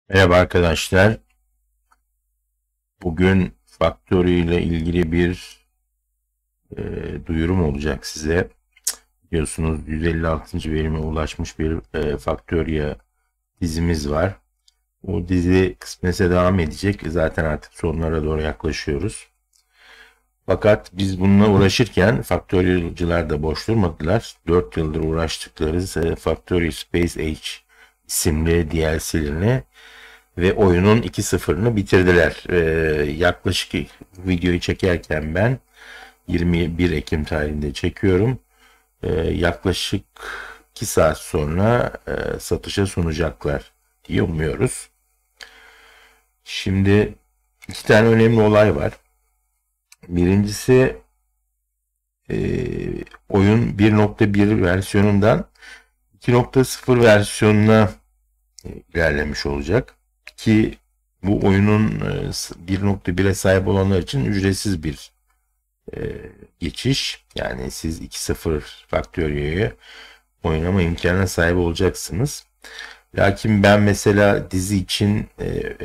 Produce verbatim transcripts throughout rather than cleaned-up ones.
Merhaba arkadaşlar. Bugün Factory ile ilgili bir e, duyurum olacak size. Biliyorsunuz yüz elli altıncı verime ulaşmış bir e, Factoria dizimiz var. O dizi kısmetse devam edecek. Zaten artık sonlara doğru yaklaşıyoruz. Fakat biz bununla uğraşırken Factorial'cılar da boş durmadılar. dört yıldır uğraştıkları Factory Space Age isimli D L C'lerini ve oyunun iki sıfırını bitirdiler. Ee, yaklaşık videoyu çekerken ben yirmi bir Ekim tarihinde çekiyorum. Ee, yaklaşık iki saat sonra e, satışa sunacaklar diye umuyoruz. Şimdi iki tane önemli olay var. Birincisi e, oyun bir nokta bir versiyonundan iki nokta sıfır versiyonuna ilerlemiş olacak. Ki bu oyunun bir nokta bire sahip olanlar için ücretsiz bir e, geçiş. Yani siz iki nokta sıfır Factoria'yı oynama imkanına sahip olacaksınız. Lakin ben mesela dizi için e, e,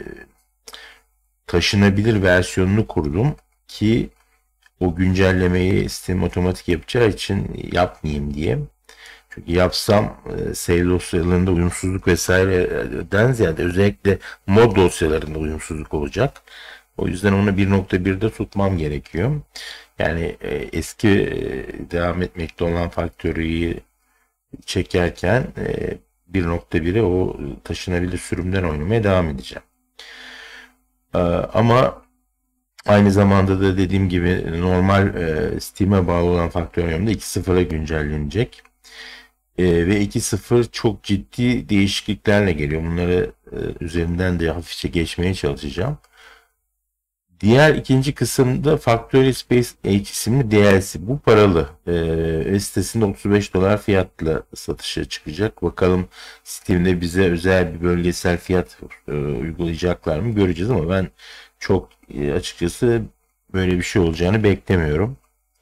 taşınabilir versiyonunu kurdum ki o güncellemeyi Steam otomatik yapacağı için yapmayayım diye. Çünkü yapsam e, save dosyalarında uyumsuzluk vesaireden ziyade özellikle mod dosyalarında uyumsuzluk olacak. O yüzden onu bir nokta birde tutmam gerekiyor. Yani e, eski e, devam etmekte olan Factory'yi çekerken e, bir nokta bire o taşınabilir sürümden oynamaya devam edeceğim. E, ama aynı zamanda da dediğim gibi normal e, Steam'e bağlı olan Factory'umda iki nokta sıfıra güncellenecek. Ee, ve iki nokta sıfır çok ciddi değişikliklerle geliyor. Bunları e, üzerinden de hafifçe geçmeye çalışacağım. Diğer ikinci kısımda Factory Space Age isimli D L C. Bu paralı. E, sitesinde otuz beş dolar fiyatla satışa çıkacak. Bakalım Steam'de bize özel bir bölgesel fiyat e, uygulayacaklar mı göreceğiz ama ben çok e, açıkçası böyle bir şey olacağını beklemiyorum.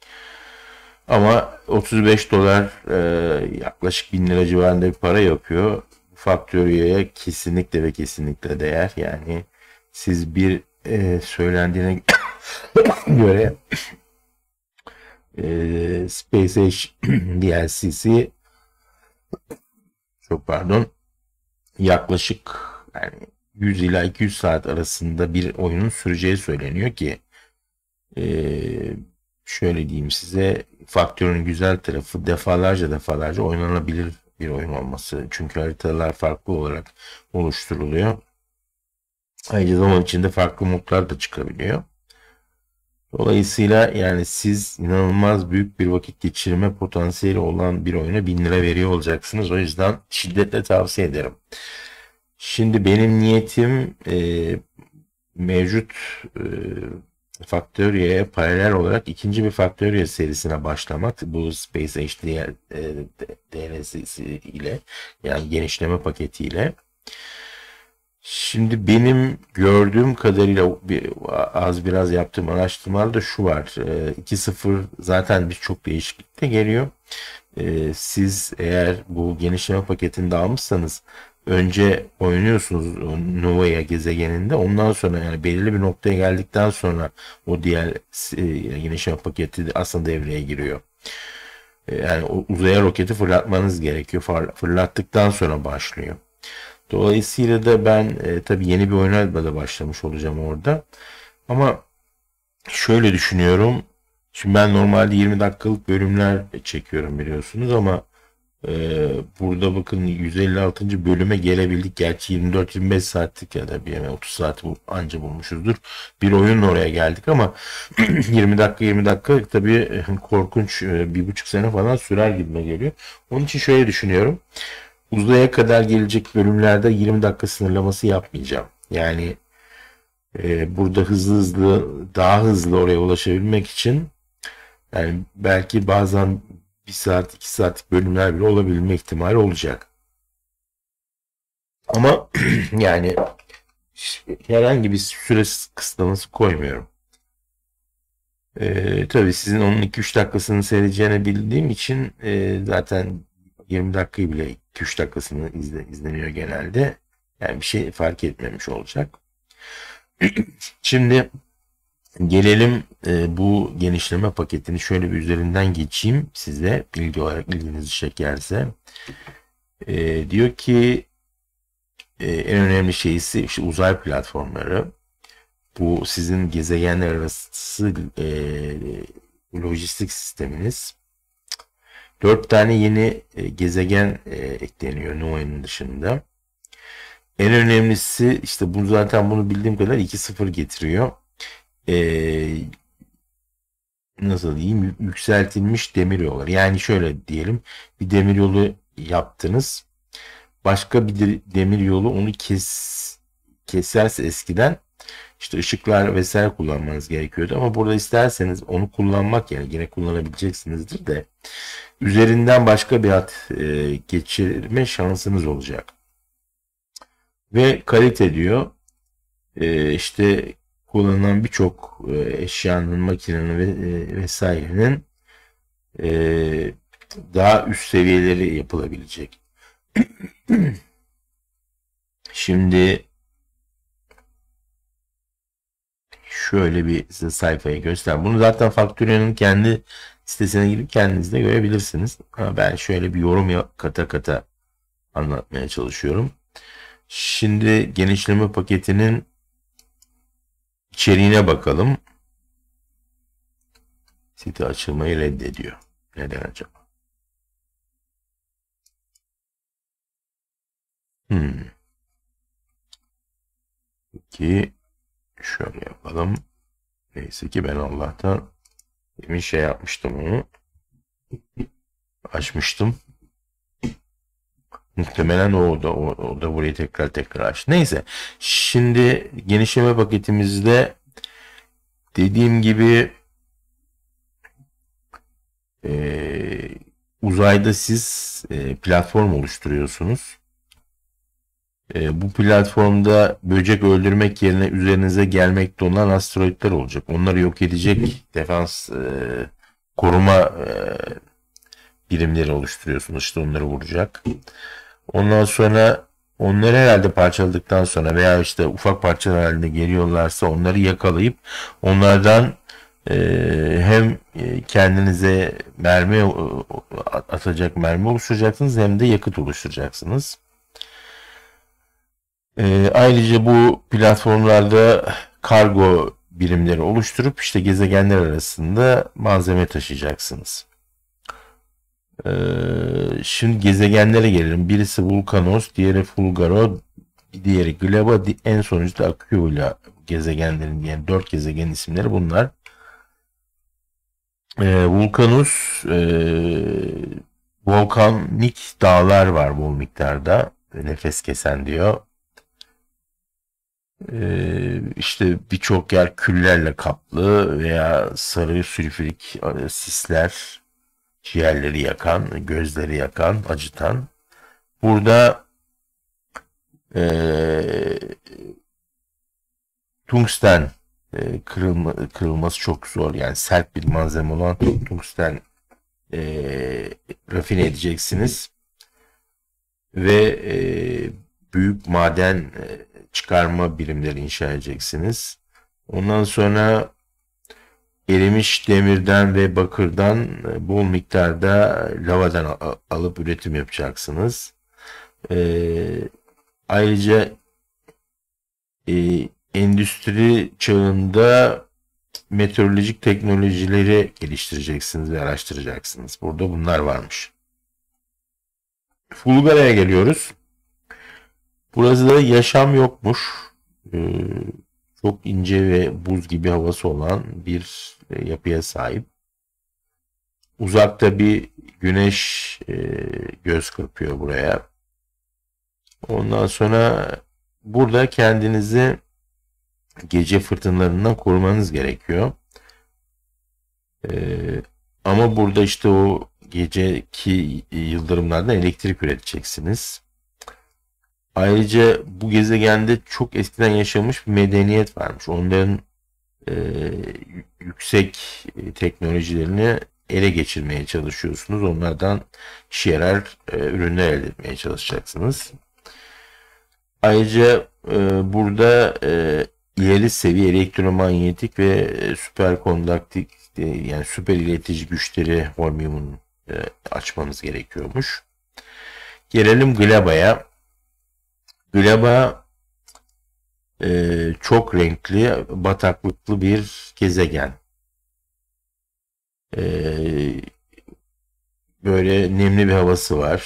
Ama otuz beş dolar e, yaklaşık bin lira civarında bir para yapıyor. Factoria'ya kesinlikle ve kesinlikle değer. Yani siz bir e, söylendiğine göre e, Space Age D L C'si çok pardon yaklaşık yani yüz ila iki yüz saat arasında bir oyunun süreceği söyleniyor ki e, şöyle diyeyim size, Faktörün güzel tarafı defalarca defalarca oynanabilir bir oyun olması. Çünkü haritalar farklı olarak oluşturuluyor. Ayrıca zaman içinde farklı modlar da çıkabiliyor. Dolayısıyla yani siz inanılmaz büyük bir vakit geçirme potansiyeli olan bir oyuna bin lira veriyor olacaksınız. O yüzden şiddetle tavsiye ederim. Şimdi benim niyetim e, mevcut e, Factoria'ya paralel olarak ikinci bir Factoria serisine başlamak. Bu Space H D D L C ile yani genişleme paketiyle. Şimdi benim gördüğüm kadarıyla bir, az biraz yaptığım araştırmalarda şu var. iki nokta sıfır zaten birçok değişiklik de geliyor. Siz eğer bu genişleme paketini de almışsanız önce oynuyorsunuz Nova'ya gezegeninde. Ondan sonra yani belirli bir noktaya geldikten sonra o diğer genişleme paketi aslında devreye giriyor. Yani uzaya roketi fırlatmanız gerekiyor. Fırlattıktan sonra başlıyor. Dolayısıyla da ben e, tabii yeni bir oyuna da başlamış olacağım orada. Ama şöyle düşünüyorum. Şimdi ben normalde yirmi dakikalık bölümler çekiyorum biliyorsunuz ama e, burada bakın yüz elli altıncı bölüme gelebildik. Gerçi yirmi dört yirmi beş saatlik ya da bir yani otuz saat bu anca bulmuşuzdur. Bir oyunla oraya geldik ama yirmi dakika yirmi dakika tabii korkunç bir buçuk sene falan sürer gibime geliyor. Onun için şöyle düşünüyorum. Uzaya kadar gelecek bölümlerde yirmi dakika sınırlaması yapmayacağım. Yani e, burada hızlı hızlı daha hızlı oraya ulaşabilmek için yani belki bazen bir saat iki saatlik bölümler bile olabilme ihtimali olacak. Ama yani herhangi bir süre kısıtlaması koymuyorum. E, tabii sizin onun iki üç dakikasını seyredeceğini bildiğim için e, zaten yirmi dakikayı bile iki üç dakikasını izle, izleniyor genelde. Yani bir şey fark etmemiş olacak. Şimdi gelelim e, bu genişleme paketini şöyle bir üzerinden geçeyim size, bilgi olarak ilginizi çekerse. E, diyor ki e, en önemli şeysi işte uzay platformları. Bu sizin gezegenler arası e, lojistik sisteminiz. Dört tane yeni e, gezegen e, ekleniyor Nova'nın dışında. En önemlisi işte bu, zaten bunu bildiğim kadar iki sıfır getiriyor. Ee, nasıl diyeyim, yükseltilmiş demir yolları. Yani şöyle diyelim, bir demir yolu yaptınız. Başka bir demir yolu onu kes keserse eskiden işte ışıklar vesaire kullanmanız gerekiyordu. Ama burada isterseniz onu kullanmak, yani yine kullanabileceksinizdir de üzerinden başka bir hat e, geçirme şansınız olacak. Ve kalite diyor. E, işte kullanılan birçok e, eşyanın, makinenin ve e, vesairenin e, daha üst seviyeleri yapılabilecek. Şimdi şöyle bir size sayfayı göster. Bunu zaten Factoria'nın kendi sitesine girip kendiniz de görebilirsiniz. Ama ben şöyle bir yorum kata kata anlatmaya çalışıyorum. Şimdi genişleme paketinin içeriğine bakalım. Site açılmayı reddediyor. Neden acaba? Hmm. Peki şöyle yapalım. Neyse ki ben Allah'tan demin şey yapmıştım, onu açmıştım. Muhtemelen o da, o, o da burayı tekrar tekrar aç. Neyse. Şimdi genişleme paketimizde dediğim gibi e, uzayda siz e, platform oluşturuyorsunuz. E, bu platformda böcek öldürmek yerine üzerinize gelmekte olan asteroidler olacak. Onları yok edecek defans e, koruma e, birimleri oluşturuyorsunuz. İşte onları vuracak. Ondan sonra onları herhalde parçaladıktan sonra veya işte ufak parçalar halinde geliyorlarsa onları yakalayıp onlardan e, hem kendinize mermi atacak mermi oluşturacaksınız hem de yakıt oluşturacaksınız. E, ayrıca bu platformlarda kargo birimleri oluşturup işte gezegenler arasında malzeme taşıyacaksınız. Ee, şimdi gezegenlere gelelim. Birisi Vulkanos, diğeri Fulgaro, diğeri Gleba, en sonuncu da Aquila gezegenlerin, yani dört gezegenin isimleri bunlar. Ee, Vulkanus e, volkanik dağlar var bol miktarda. Nefes kesen diyor. Ee, işte birçok yer küllerle kaplı veya sarı sülfürik sisler, ciğerleri yakan, gözleri yakan, acıtan. Burada e, tungsten e, kırılma, kırılması çok zor. Yani sert bir malzeme olan tungsten e, rafine edeceksiniz. Ve e, büyük maden e, çıkarma birimleri inşa edeceksiniz. Ondan sonra erimiş demirden ve bakırdan bol miktarda lavadan alıp üretim yapacaksınız. Ee, ayrıca e, endüstri çağında meteorolojik teknolojileri geliştireceksiniz ve araştıracaksınız. Burada bunlar varmış. Fulgara'ya geliyoruz. Burası da yaşam yokmuş. Ee, çok ince ve buz gibi havası olan bir e, yapıya sahip. Uzakta bir güneş e, göz kırpıyor buraya. Ondan sonra burada kendinizi gece fırtınalarından korumanız gerekiyor. Ee, ama burada işte o geceki yıldırımlardan elektrik üreteceksiniz. Ayrıca bu gezegende çok eskiden yaşamış bir medeniyet varmış. Onların e, yüksek teknolojilerini ele geçirmeye çalışıyorsunuz. Onlardan işe yarar e, ürünler elde etmeye çalışacaksınız. Ayrıca e, burada e, ileri seviye elektromanyetik ve e, süperkonduktif e, yani süper iletici güçleri hormiyumun e, açmanız gerekiyormuş. Gelelim Glaba'ya. Glaba e, çok renkli, bataklıklı bir gezegen. E, böyle nemli bir havası var.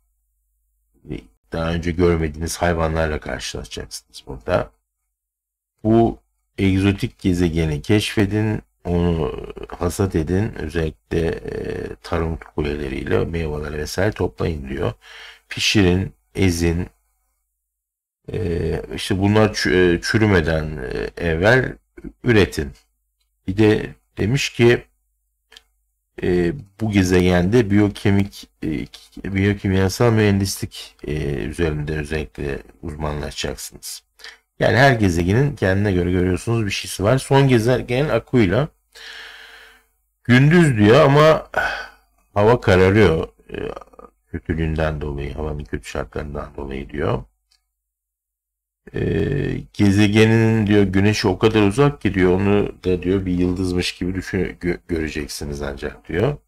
Daha önce görmediğiniz hayvanlarla karşılaşacaksınız burada. Bu egzotik gezegeni keşfedin, onu hasat edin, özellikle e, tarım kuleleriyle meyveleri vesaire toplayın diyor. Pişirin, ezin, e, işte bunlar çürümeden evvel üretin. Bir de demiş ki e, bu gezegende biyokemik, e, biyokimyasal mühendislik e, üzerinde özellikle uzmanlaşacaksınız. Yani her gezegenin kendine göre görüyorsunuz bir şeysi var. Son gezegen Aquila. Gündüz diyor ama hava kararıyor. E, kötülüğünden dolayı, havanın kötü şartlarından dolayı diyor. E, gezegenin diyor güneşi o kadar uzak ki diyor onu da diyor bir yıldızmış gibi düşün, gö göreceksiniz ancak diyor.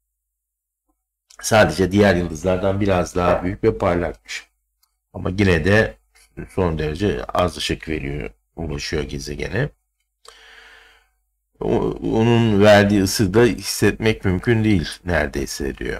Sadece diğer yıldızlardan biraz daha büyük ve parlakmış. Ama yine de son derece az ışık veriyor, ulaşıyor gezegene. Onun verdiği ısı da hissetmek mümkün değil neredeyse diyor.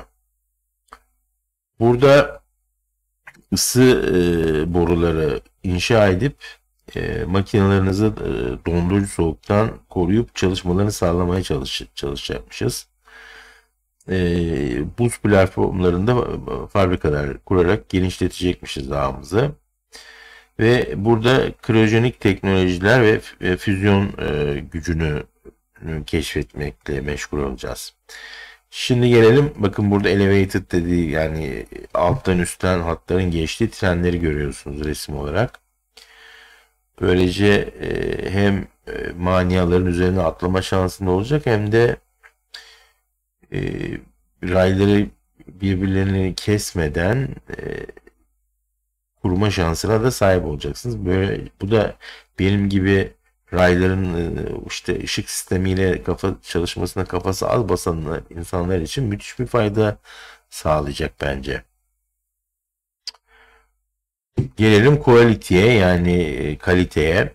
Burada ısı e, boruları inşa edip e, makinelerinizi e, dondurucu soğuktan koruyup çalışmalarını sağlamaya çalış çalışacakmışız. E, buz platformlarında fabrikalar kurarak genişletecekmişiz ağımızı. Ve burada kriyojenik teknolojiler ve füzyon e, gücünü keşfetmekle meşgul olacağız. Şimdi gelelim, bakın burada elevated dediği yani alttan üstten hatların geçtiği trenleri görüyorsunuz resim olarak. Böylece e, hem e, maniaların üzerine atlama şansında olacak hem de e, rayları birbirlerini kesmeden e, kurma şansına da sahip olacaksınız. Böyle bu da benim gibi rayların işte ışık sistemiyle kafa çalışmasına kafası az basan insanlar için müthiş bir fayda sağlayacak bence. Gelelim quality'ye yani kaliteye.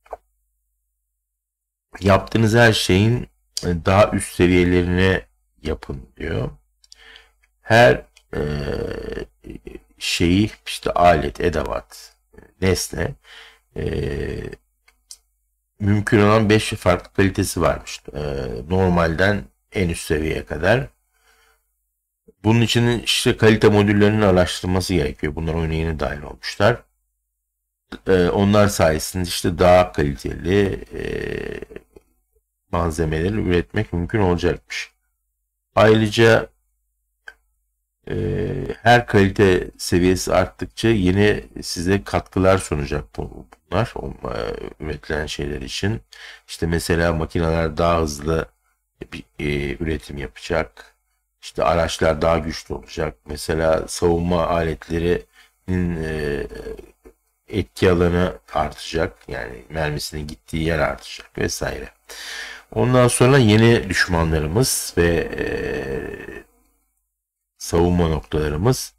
Yaptığınız her şeyin daha üst seviyelerine yapın diyor. Her e, şeyi işte alet, edevat, nesne e, mümkün olan beş farklı kalitesi varmış. E, normalden en üst seviyeye kadar. Bunun için işte kalite modüllerinin araştırılması gerekiyor. Bunlar oyuna yeni dahil olmuşlar. E, onlar sayesinde işte daha kaliteli e, malzemeleri üretmek mümkün olacakmış. Ayrıca e, her kalite seviyesi arttıkça yeni size katkılar sunacak bunlar o, e, üretilen şeyler için. İşte mesela makineler daha hızlı bir, e, üretim yapacak. İşte araçlar daha güçlü olacak. Mesela savunma aletlerinin e, etki alanı artacak. Yani mermisinin gittiği yer artacak vesaire. Ondan sonra yeni düşmanlarımız ve e, savunma noktalarımız.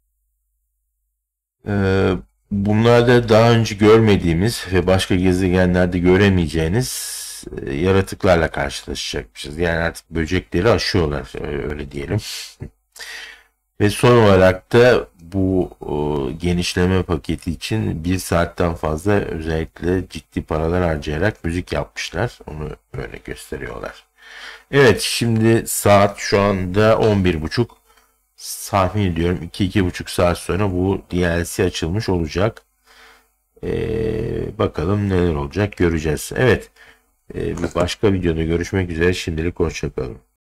Ee, bunlarda daha önce görmediğimiz ve başka gezegenlerde göremeyeceğiniz e, yaratıklarla karşılaşacakmışız. Yani artık böcekleri aşıyorlar, öyle diyelim. Ve son olarak da bu o, genişleme paketi için bir saatten fazla özellikle ciddi paralar harcayarak müzik yapmışlar. Onu böyle gösteriyorlar. Evet, şimdi saat şu anda on bir buçuk. Tahmin ediyorum iki iki buçuk saat sonra bu D L C açılmış olacak. Ee, bakalım neler olacak göreceğiz. Evet, e, bir başka videoda görüşmek üzere. Şimdilik hoşça kalın.